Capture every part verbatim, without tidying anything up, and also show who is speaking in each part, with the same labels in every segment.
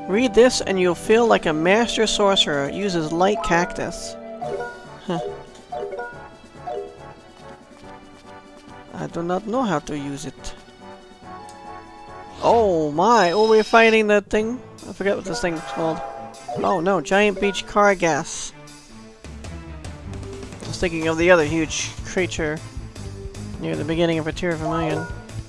Speaker 1: Read this and you'll feel like a master sorcerer. It uses light cactus. Huh. I do not know how to use it. Oh my! Oh, we're fighting that thing? I forget what this thing's called. Oh no, giant beach car gas. Just thinking of the other huge creature near the beginning of a Tier of a Million.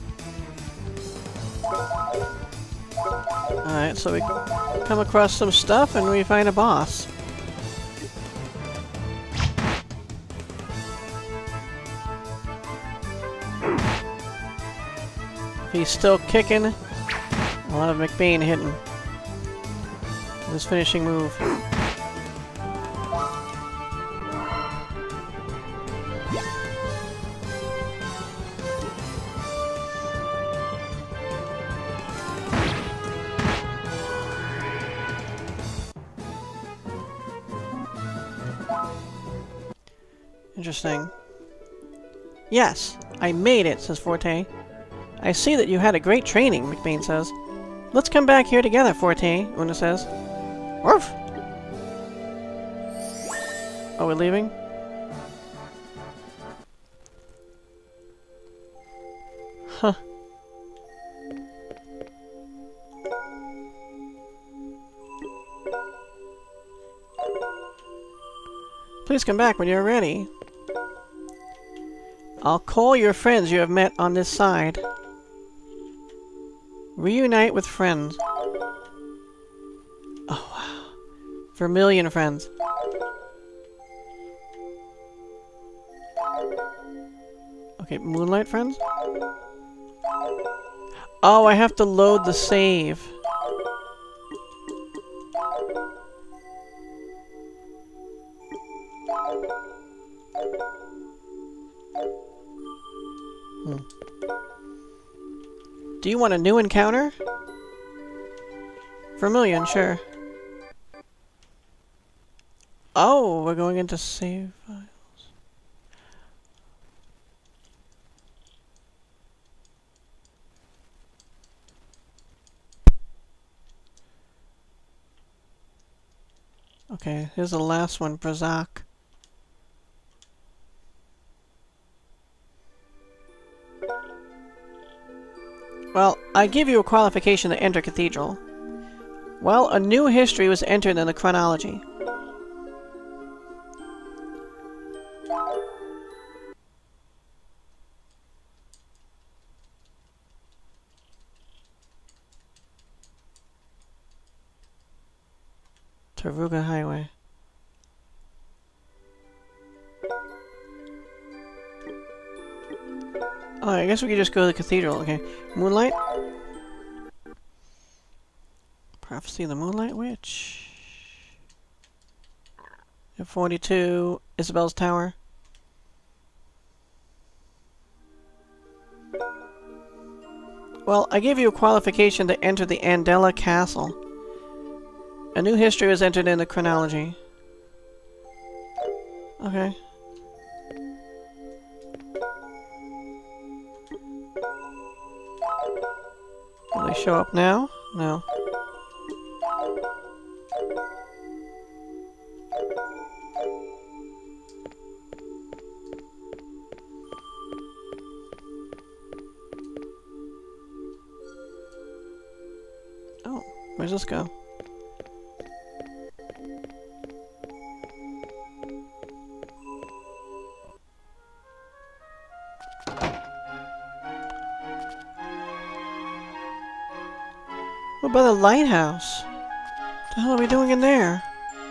Speaker 1: Alright, so we come across some stuff and we find a boss. He's still kicking. I'll have McBain hitting. His finishing move. Interesting. Yes, I made it, says Forte. I see that you had a great training, McBain says. Let's come back here together, Forte, Una says. Woof! Oh, we're leaving? Huh. Please come back when you're ready. I'll call your friends you have met on this side. Reunite with friends. Oh, wow. Vermilion friends. Okay, Moonlight friends? Oh, I have to load the save. Hmm. Do you want a new encounter? Vermilion, sure. Oh, we're going into save files. Okay, here's the last one, Brazak. Well, I give you a qualification to enter Cathedral. Well, a new history was entered in the chronology. Taruga Highway. Oh, I guess we could just go to the cathedral. Okay. Moonlight? Prophecy of the Moonlight Witch. forty-two. Isabel's Tower. Well, I gave you a qualification to enter the Andela Castle. A new history was entered in the chronology. Okay. Will they show up now? No. Oh, where's this go? What about the lighthouse? What the hell are we doing in there?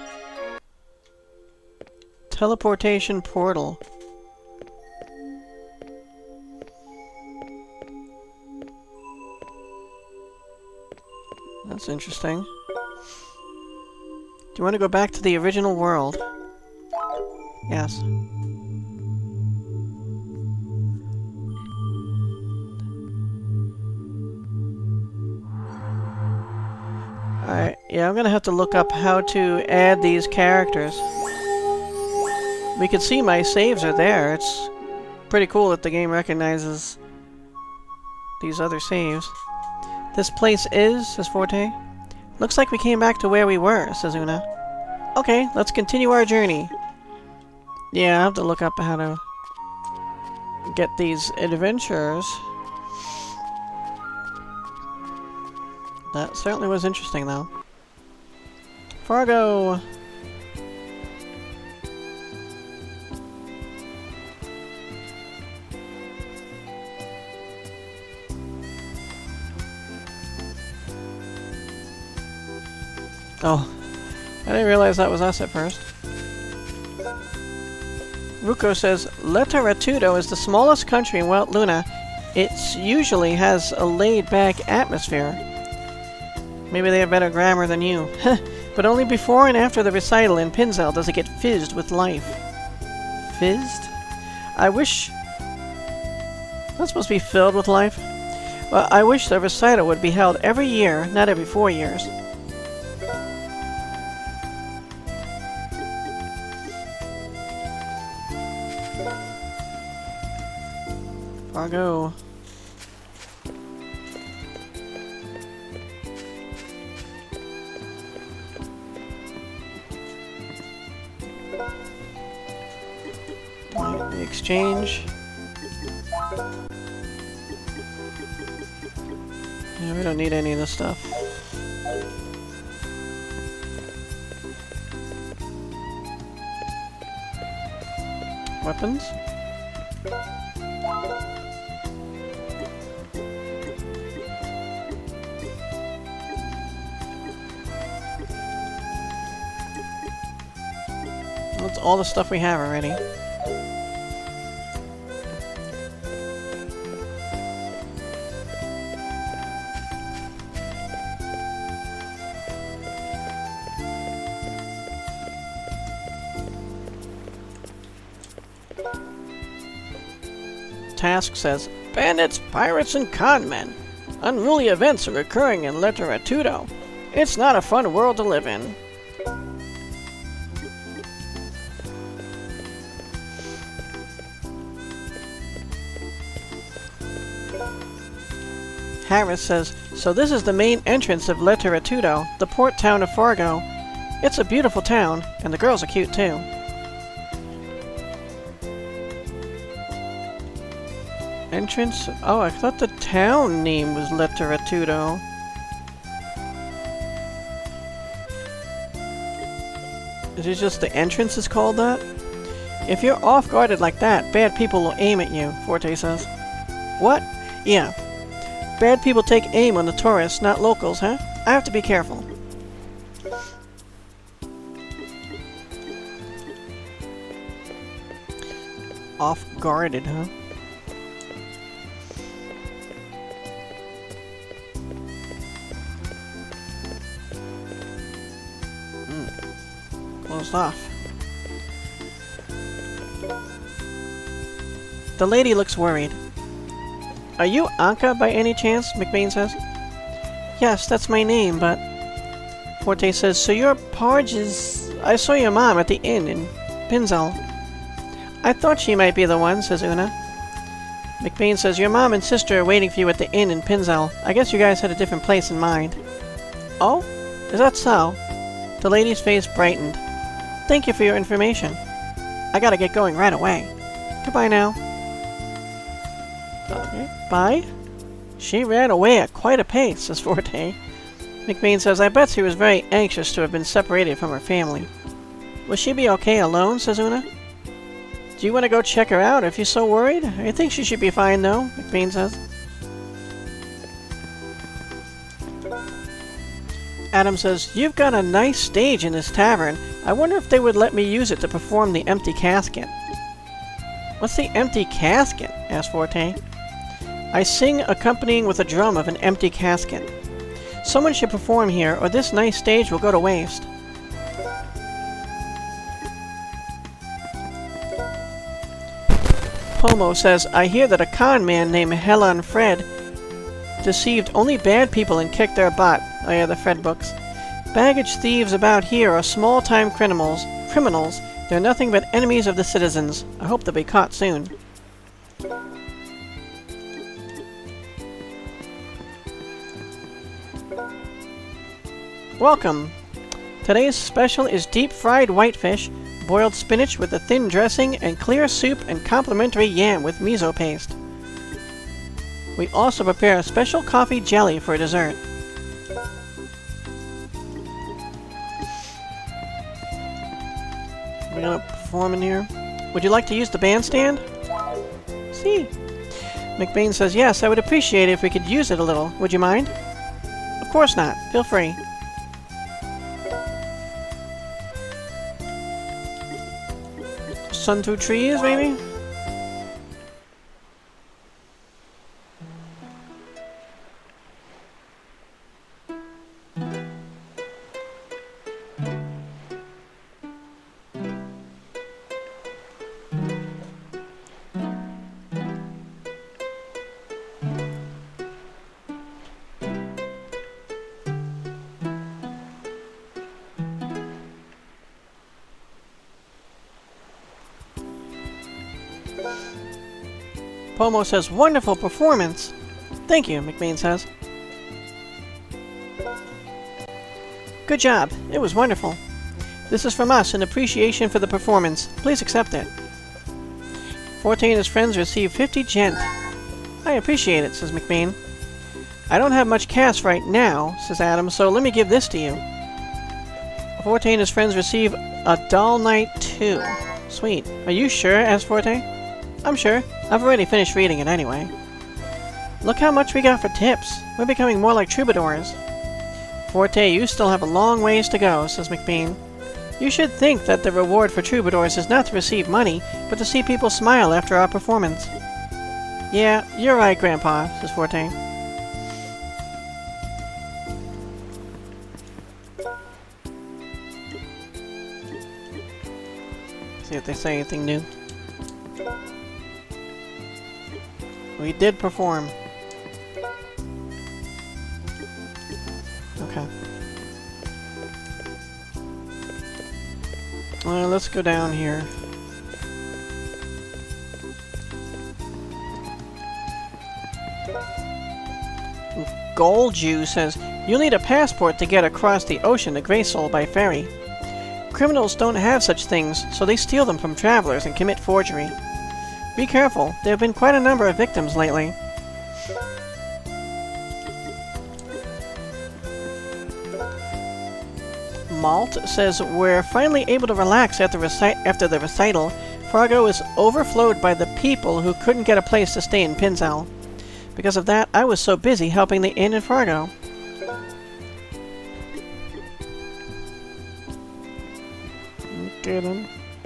Speaker 1: Teleportation portal. That's interesting. Do you want to go back to the original world? Yes. Alright, yeah, I'm gonna have to look up how to add these characters. We can see my saves are there. It's pretty cool that the game recognizes these other saves. This place is, says Forte, Looks like we came back to where we were, says Una. Okay, let's continue our journey. Yeah, I have to look up how to get these adventures. That certainly was interesting, though. Fargo! Oh, I didn't realize that was us at first. Ruko says, Letteratudo is the smallest country in Weltluna. It usually has a laid-back atmosphere. Maybe they have better grammar than you. But only before and after the recital in Pinzel does it get fizzed with life. Fizzed? I wish... That's supposed to be filled with life? Well, I wish the recital would be held every year, not every four years. Fargo. Right, the exchange. Yeah, we don't need any of this stuff. Weapons? That's all the stuff we have already. Task says, Bandits, pirates, and conmen. Unruly events are occurring in Letteratudo. It's not a fun world to live in. Harris says, so this is the main entrance of Letteratudo, the port town of Fargo. It's a beautiful town, and the girls are cute too. Entrance? Oh, I thought the town name was Letteratudo. Is it just the entrance is called that? If you're off-guarded like that, bad people will aim at you, Forte says. What? Yeah. Bad people take aim on the tourists, not locals, huh? I have to be careful. Off-guarded, huh? Mm. Closed off. The lady looks worried. Are you Anka by any chance? McBain says. Yes, that's my name, but... Forte says, so you're Parge's... I saw your mom at the inn in Pinzel. I thought she might be the one, says Una. McBain says, your mom and sister are waiting for you at the inn in Pinzel. I guess you guys had a different place in mind. Oh? Is that so? The lady's face brightened. Thank you for your information. I gotta get going right away. Goodbye now. Okay. Bye? She ran away at quite a pace, says Forte. McBain says, I bet she was very anxious to have been separated from her family. Will she be okay alone, says Una? Do you want to go check her out if you're so worried? I think she should be fine, though, McBain says. Adam says, you've got a nice stage in this tavern. I wonder if they would let me use it to perform the empty casket. What's the empty casket? Asked Forte. I sing accompanying with a drum of an empty casket. Someone should perform here, or this nice stage will go to waste. Pomo says, I hear that a con man named Helen Fred deceived only bad people and kicked their butt. Oh yeah, the Fred books. Baggage thieves about here are small-time criminals. Criminals. They're nothing but enemies of the citizens. I hope they'll be caught soon. Welcome! Today's special is deep-fried whitefish, boiled spinach with a thin dressing, and clear soup and complimentary yam with miso paste. We also prepare a special coffee jelly for dessert. We're gonna perform in here. Would you like to use the bandstand? See. McBain says, yes, I would appreciate it if we could use it a little. Would you mind? Of course not. Feel free. Sun through trees, maybe? Pomo says, wonderful performance! Thank you, McBain says. Good job. It was wonderful. This is from us in appreciation for the performance. Please accept it. Forte and his friends receive fifty gent. I appreciate it, says McBain. I don't have much cash right now, says Adam, so let me give this to you. Forte and his friends receive a dull night too. Sweet. Are you sure? Asked Forte. I'm sure. I've already finished reading it anyway. Look how much we got for tips. We're becoming more like troubadours. Forte, you still have a long ways to go, says McBain. You should think that the reward for troubadours is not to receive money, but to see people smile after our performance. Yeah, you're right, Grandpa, says Forte. See if they say anything new. We did perform. Okay. Well, let's go down here. Goldju says, you'll need a passport to get across the ocean to Greysol by ferry. Criminals don't have such things, so they steal them from travelers and commit forgery. Be careful, there have been quite a number of victims lately. Malt says, we're finally able to relax after, reci after the recital. Fargo is overflowed by the people who couldn't get a place to stay in Pinzel. Because of that, I was so busy helping the inn in Fargo. Okay then.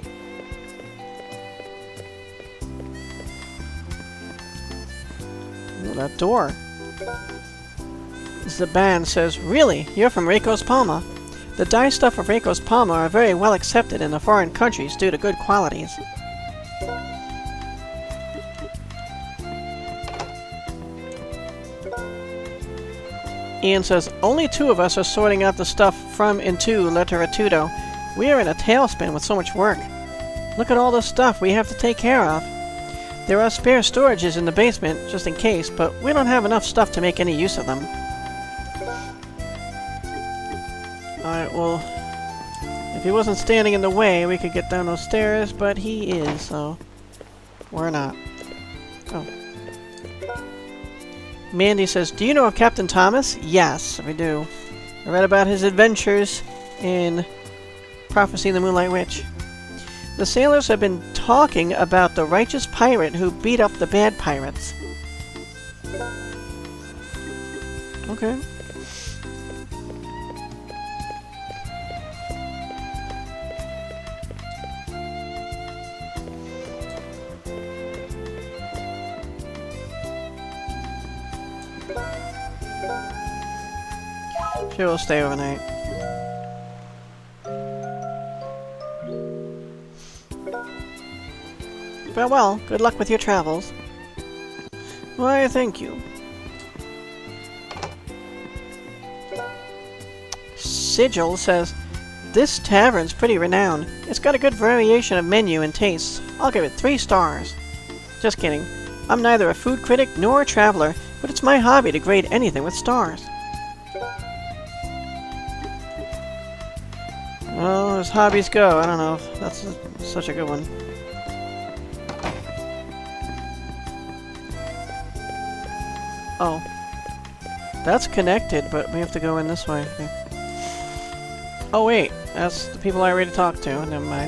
Speaker 1: That door. Zaban says, really? You're from Reiko's Palma? The dye stuff of Reiko's Palma are very well accepted in the foreign countries due to good qualities. Ian says, only two of us are sorting out the stuff from and to Litteratudo. We are in a tailspin with so much work. Look at all the stuff we have to take care of. There are spare storages in the basement, just in case, but we don't have enough stuff to make any use of them. Alright, well, if he wasn't standing in the way, we could get down those stairs, but he is, so we're not. Oh. Mandy says, do you know of Captain Thomas? Yes, we do. I read about his adventures in Prophecy of the Moonlight Witch. The sailors have been talking about the righteous pirate who beat up the bad pirates. Okay. She will stay overnight. Farewell. Good luck with your travels. Why, thank you. Sigil says, this tavern's pretty renowned. It's got a good variation of menu and tastes. I'll give it three stars. Just kidding. I'm neither a food critic nor a traveler, but it's my hobby to grade anything with stars. Well, as hobbies go, I don't know if that's a, such a good one. Oh. That's connected, but we have to go in this way. Okay. Oh wait, that's the people I already talked to. Never mind.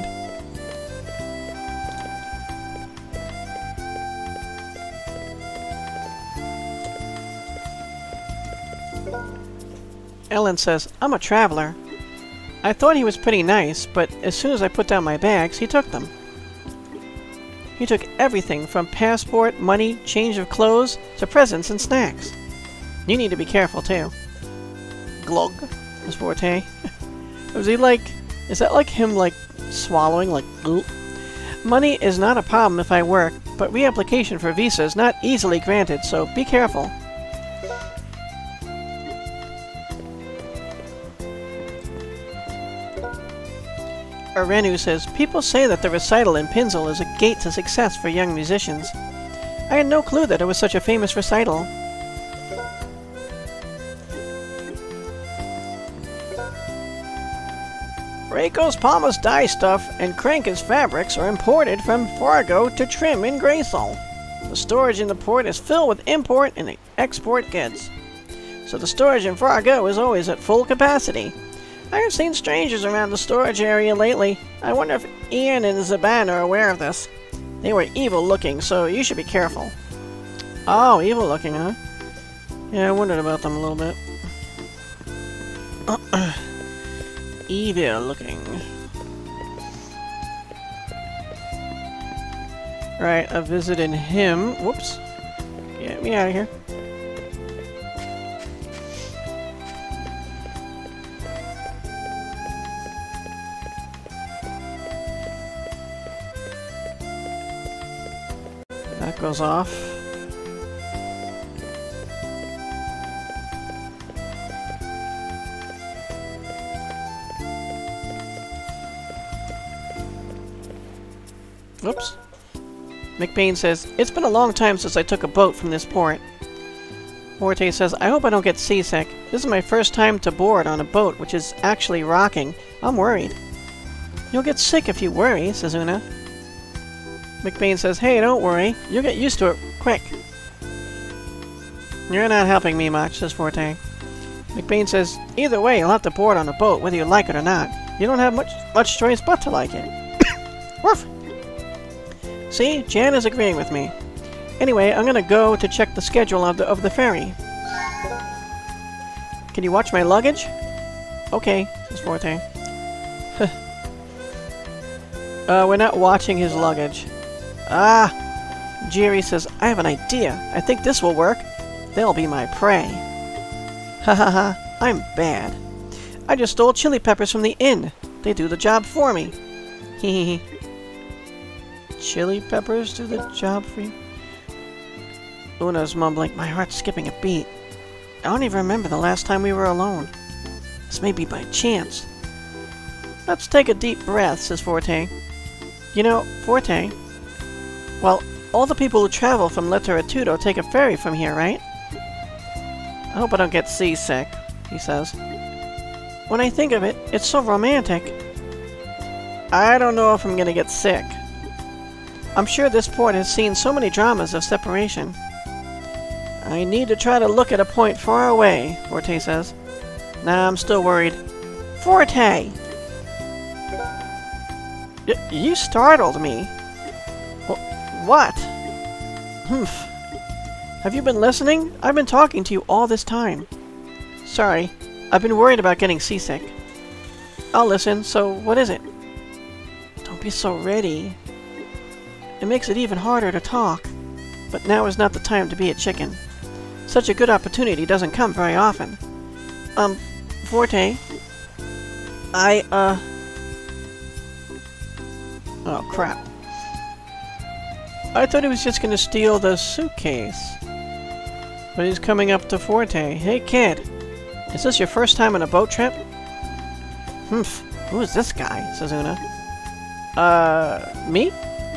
Speaker 1: Ellen says, I'm a traveler. I thought he was pretty nice, but as soon as I put down my bags, he took them. He took everything from passport, money, change of clothes, to presents and snacks. You need to be careful, too. Glug, is Forte. Was he like... Is that like him, like, swallowing, like, glug? Money is not a problem if I work, but reapplication for visa is not easily granted, so be careful. Arenu says, people say that the recital in Pinzel is a gate to success for young musicians. I had no clue that it was such a famous recital. Reiko's Palmas dye stuff and Cranka's fabrics are imported from Fargot to trim in Graysol. The storage in the port is filled with import and export goods. So the storage in Fargot is always at full capacity. I have seen strangers around the storage area lately. I wonder if Ian and Zaban are aware of this. They were evil looking, so you should be careful. Oh, evil looking, huh? Yeah, I wondered about them a little bit. Evil looking. Right, I visited him. Whoops. Get me out of here. That goes off. Oops. McBain says, it's been a long time since I took a boat from this port. Forte says, I hope I don't get seasick. This is my first time to board on a boat which is actually rocking. I'm worried. You'll get sick if you worry, says Una. McBain says, hey, don't worry. You'll get used to it quick. You're not helping me much, says Forte. McBain says, either way, you'll have to board on a boat, whether you like it or not. You don't have much much choice but to like it. Woof! See? Jan is agreeing with me. Anyway, I'm gonna go to check the schedule of the, of the ferry. Can you watch my luggage? Okay, says Forte. uh, we're not watching his luggage. Ah! Jerry says, I have an idea. I think this will work. They'll be my prey. Ha ha ha, I'm bad. I just stole chili peppers from the inn. They do the job for me. Hee hee hee. Chili peppers do the job for you? Una's mumbling, my heart's skipping a beat. I don't even remember the last time we were alone. This may be by chance. Let's take a deep breath, says Forte. You know, Forte, well, all the people who travel from Letteratudo take a ferry from here, right? I hope I don't get seasick, he says. When I think of it, it's so romantic. I don't know if I'm gonna get sick. I'm sure this port has seen so many dramas of separation. I need to try to look at a point far away, Forte says. Nah, I'm still worried. Forte! Y you startled me. Wh what? Humph. Have you been listening? I've been talking to you all this time. Sorry, I've been worried about getting seasick. I'll listen, so what is it? Don't be so ready. It makes it even harder to talk. But now is not the time to be a chicken. Such a good opportunity doesn't come very often. Um, Forte, I, uh... Oh, crap. I thought he was just gonna steal the suitcase. But he's coming up to Forte. Hey, kid. Is this your first time on a boat trip? Humph. Who is this guy? Says Una. Uh, me?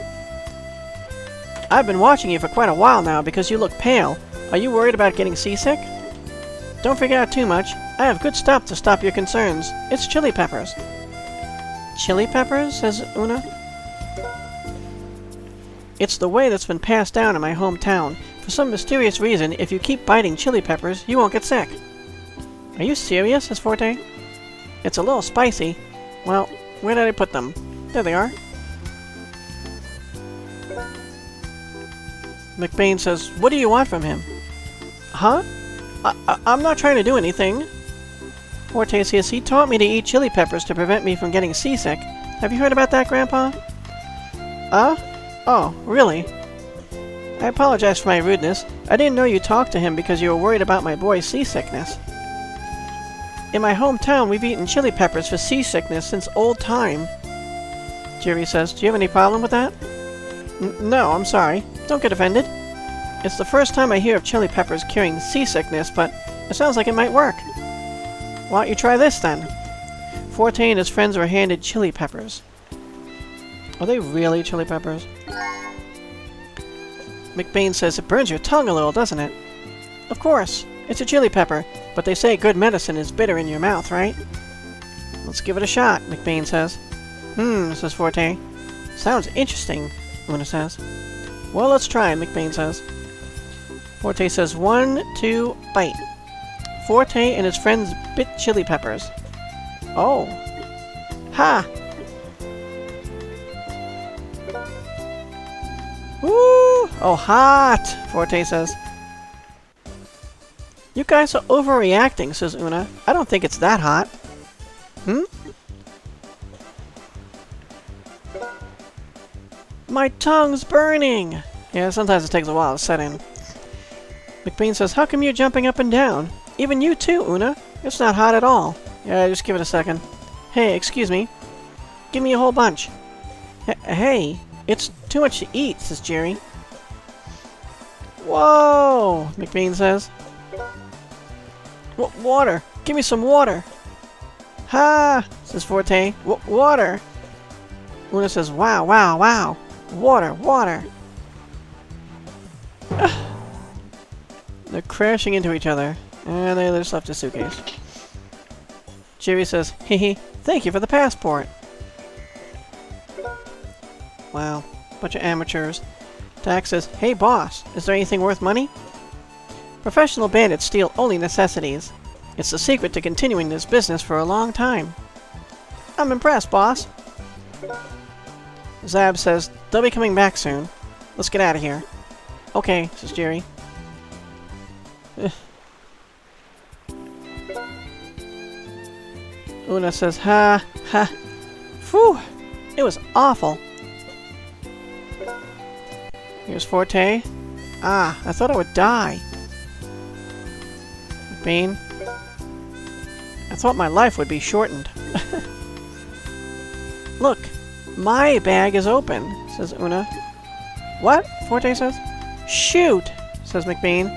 Speaker 1: I've been watching you for quite a while now because you look pale. Are you worried about getting seasick? Don't freak out too much. I have good stuff to stop your concerns. It's chili peppers. chili peppers? Says Una. It's the way that's been passed down in my hometown. For some mysterious reason, if you keep biting chili peppers, you won't get sick. Are you serious? Says Forte. It's a little spicy. Well, where did I put them? There they are. McBain says, what do you want from him? Huh? I I I'm not trying to do anything. Forte says, he taught me to eat chili peppers to prevent me from getting seasick. Have you heard about that, Grandpa? Uh? Oh, really? I apologize for my rudeness. I didn't know you talked to him because you were worried about my boy's seasickness. In my hometown, we've eaten chili peppers for seasickness since old time. Jerry says, do you have any problem with that? N no, I'm sorry. Don't get offended. It's the first time I hear of chili peppers curing seasickness, but it sounds like it might work. Why don't you try this, then? Forte and his friends were handed chili peppers. Are they really chili peppers? McBain says, it burns your tongue a little, doesn't it? Of course. It's a chili pepper, but they say good medicine is bitter in your mouth, right? Let's give it a shot, McBain says. Hmm, says Forte. Sounds interesting, Una says. Well, let's try, McBain says. Forte says, one, two, bite. Forte and his friends bit chili peppers. Oh. Ha! Woo! Oh, hot! Forte says. You guys are overreacting, says Una. I don't think it's that hot. Hmm? My tongue's burning! Yeah, sometimes it takes a while to set in. McBain says, how come you're jumping up and down? Even you too, Una. It's not hot at all. Yeah, just give it a second. Hey, excuse me. Give me a whole bunch. H hey, it's too much to eat, says Jerry. Whoa, McBain says. W water! Give me some water! Ha! Says Forte. W water! Una says, wow, wow, wow! Water, water! They're crashing into each other, and they just left a suitcase. Jerry says, hee hee, thank you for the passport! Wow, bunch of amateurs. Dax says, hey boss, is there anything worth money? Professional bandits steal only necessities. It's the secret to continuing this business for a long time. I'm impressed, boss. Zab says, they'll be coming back soon. Let's get out of here. Okay, says Jerry. Una says, ha, ha. Phew, it was awful. Here's Forte. Ah, I thought I would die. Bane. I thought my life would be shortened. Look, my bag is open, says Una. What? Forte says. Shoot, says McBain.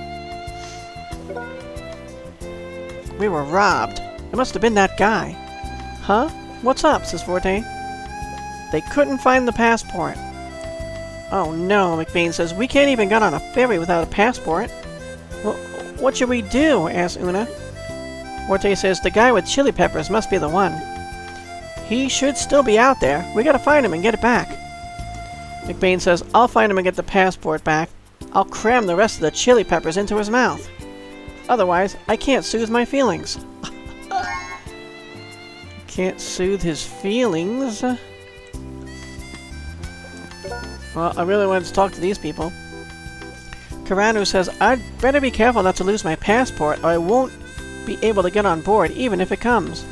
Speaker 1: We were robbed. It must have been that guy. Huh? What's up, says Forte. They couldn't find the passport. Oh no, McBain says. We can't even get on a ferry without a passport. Well, what should we do? Asks Una. Forte says, the guy with chili peppers must be the one. He should still be out there. We gotta find him and get it back. McBain says, I'll find him and get the passport back. I'll cram the rest of the chili peppers into his mouth. Otherwise, I can't soothe my feelings. Can't soothe his feelings? Well, I really wanted to talk to these people. Karanu says, I'd better be careful not to lose my passport or I won't be able to get on board even if it comes.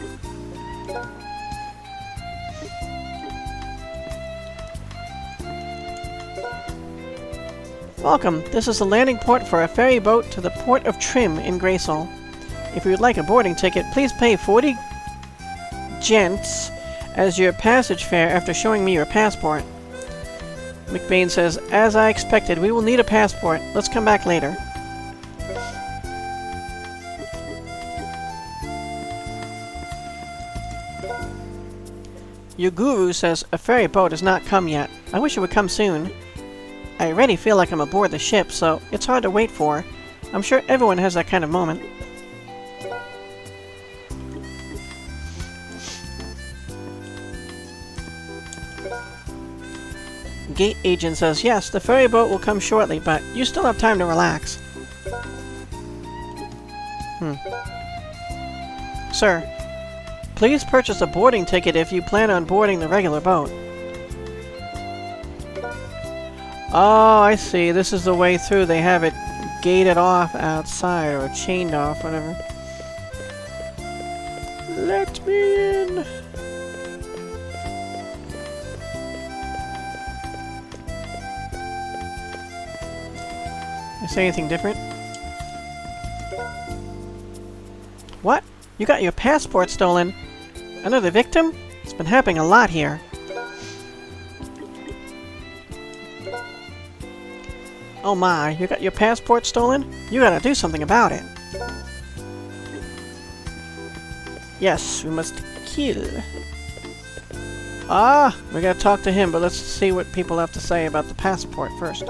Speaker 1: Welcome. This is the landing port for a ferry boat to the port of Trim in Graysol. If you would like a boarding ticket, please pay forty gents as your passage fare after showing me your passport. McBain says, as I expected, we will need a passport. Let's come back later. Your guru says a ferry boat has not come yet. I wish it would come soon. I already feel like I'm aboard the ship, so it's hard to wait for. I'm sure everyone has that kind of moment. gate agent says, yes, the ferry boat will come shortly, but you still have time to relax. Hmm. Sir, please purchase a boarding ticket if you plan on boarding the regular boat. Oh, I see. This is the way through. They have it gated off outside, or chained off, whatever. Let me in! I say anything different? What? You got your passport stolen? Another victim? It's been happening a lot here. Oh my, you got your passport stolen? You gotta do something about it. Yes, we must kill. Ah, we gotta talk to him, but let's see what people have to say about the passport first.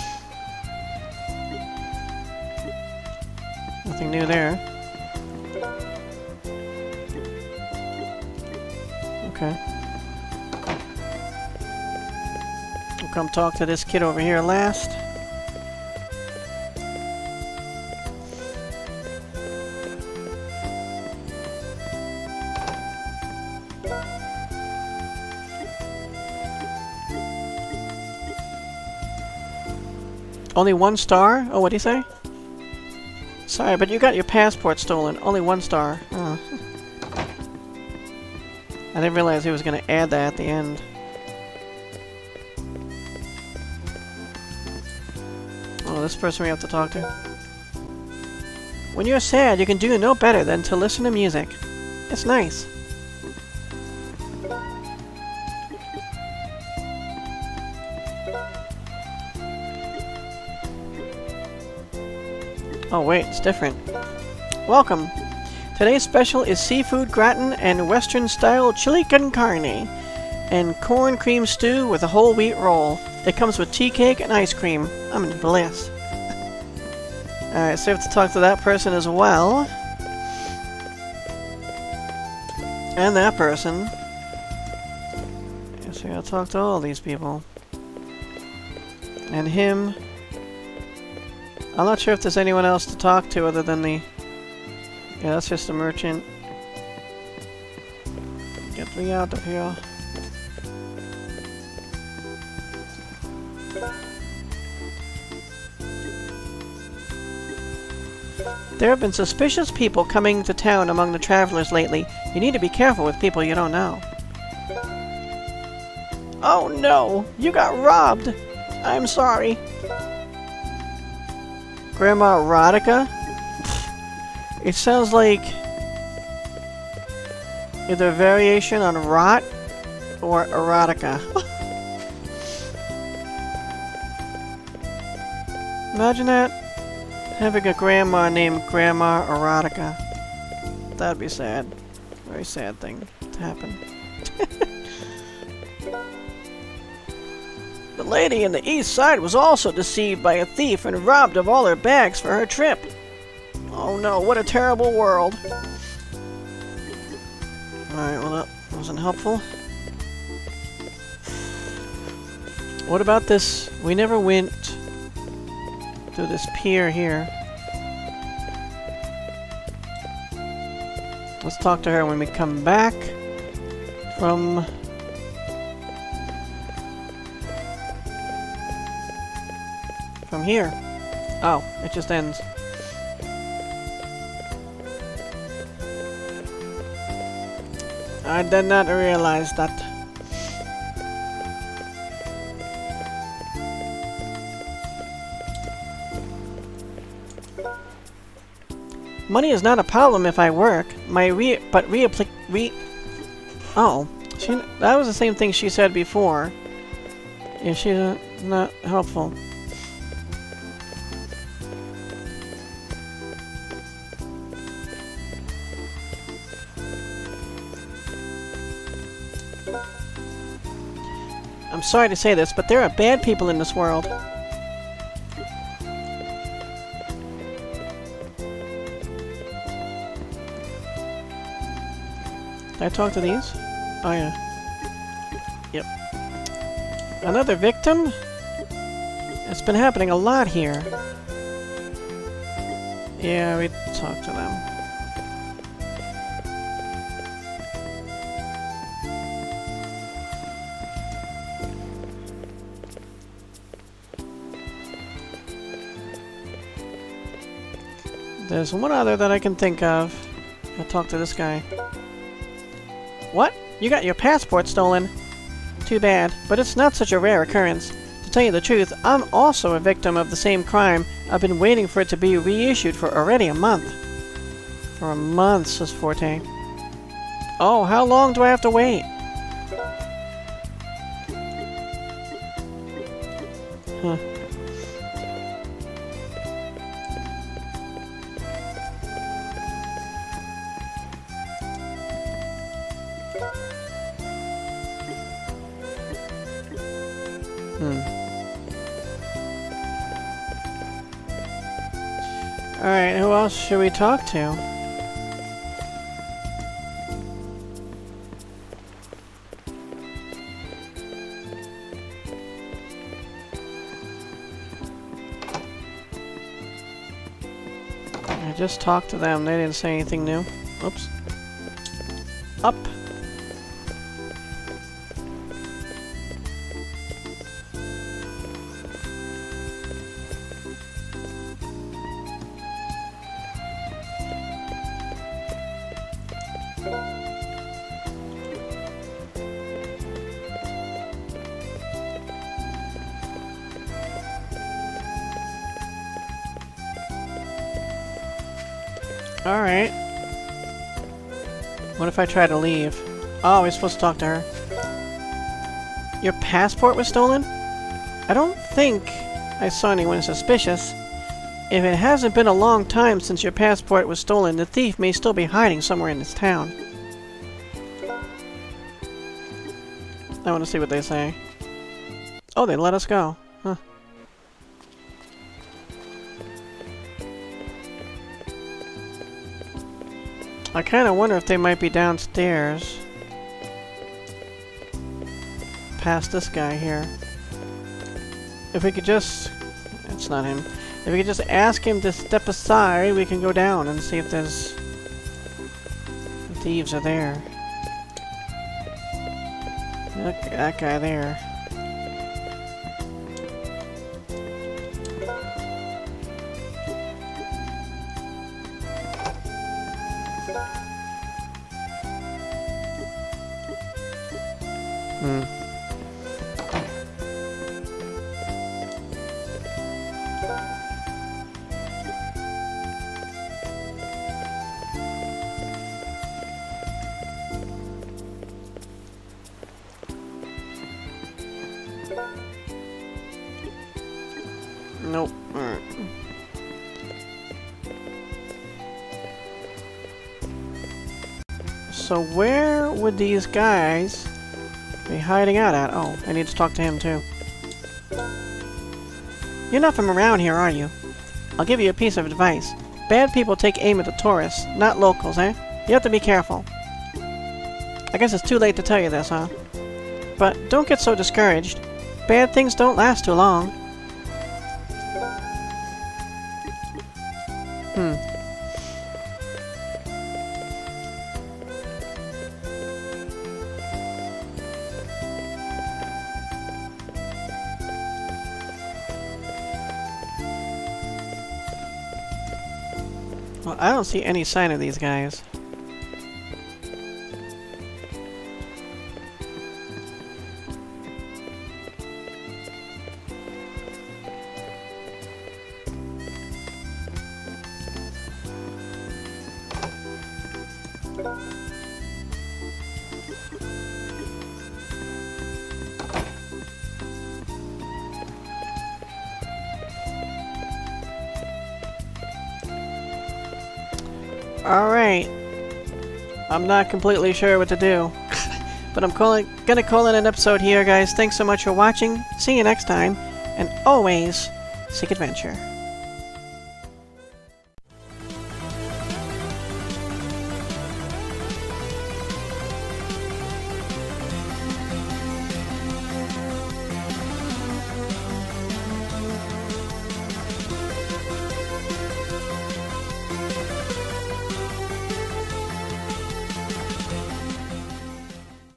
Speaker 1: Nothing new there. Okay. We'll come talk to this kid over here last. Only one star? Oh, what'd he say? Sorry, but you got your passport stolen. Only one star. Oh. I didn't realize he was going to add that at the end. Oh, this person we have to talk to. When you're sad, you can do no better than to listen to music. It's nice. Oh wait, it's different. Welcome! Today's special is seafood gratin and western-style chili con carne and corn cream stew with a whole wheat roll. It comes with tea cake and ice cream. I'm in bliss. Alright, so we have to talk to that person as well. And that person. Guess we gotta talk to all these people. And him. I'm not sure if there's anyone else to talk to other than the... Yeah, that's just a merchant. Get me out of here. There have been suspicious people coming to town among the travelers lately. You need to be careful with people you don't know. Oh no! You got robbed! I'm sorry. Grandma Erotica? It sounds like either a variation on rot or erotica. Imagine that. Having a grandma named Grandma Erotica. That'd be sad. Very sad thing to happen. The lady in the east side was also deceived by a thief and robbed of all her bags for her trip. Oh no, what a terrible world. Alright, well that wasn't helpful. What about this? We never went to this pier here. Let's talk to her when we come back from... From here. Oh, it just ends. I did not realize that. Money is not a problem if I work. My re- but reapplic- re- Oh. She, that was the same thing she said before. Yeah, she's uh, not helpful. I'm sorry to say this, but there are bad people in this world. Did I talk to these? Oh yeah. Yep. Another victim? It's been happening a lot here. Yeah, we talked to them. There's one other that I can think of. I'll talk to this guy. What? You got your passport stolen? Too bad, but it's not such a rare occurrence. To tell you the truth, I'm also a victim of the same crime. I've been waiting for it to be reissued for already a month. For a month, says Forte. Oh, how long do I have to wait? Huh. Hmm. Alright, who else should we talk to? I just talked to them, they didn't say anything new. Oops. Up! Alright. What if I try to leave? Oh, we're supposed to talk to her. Your passport was stolen? I don't think I saw anyone suspicious. If it hasn't been a long time since your passport was stolen, the thief may still be hiding somewhere in this town. I want to see what they say. Oh, they let us go. Huh. I kind of wonder if they might be downstairs. Past this guy here. If we could just... It's not him. If we could just ask him to step aside, we can go down and see if there's... The thieves are there. Look at that guy there. Hmm. Nope. Alright. So where would these guys be hiding out at? Oh, I need to talk to him too. You're not from around here, are you? I'll give you a piece of advice. Bad people take aim at the tourists, not locals, eh? You have to be careful. I guess it's too late to tell you this, huh? But don't get so discouraged. Bad things don't last too long. Hmm. Well, I don't see any sign of these guys. Alright. I'm not completely sure what to do. But I'm calling, gonna call it an episode here, guys. Thanks so much for watching. See you next time. And always, seek adventure.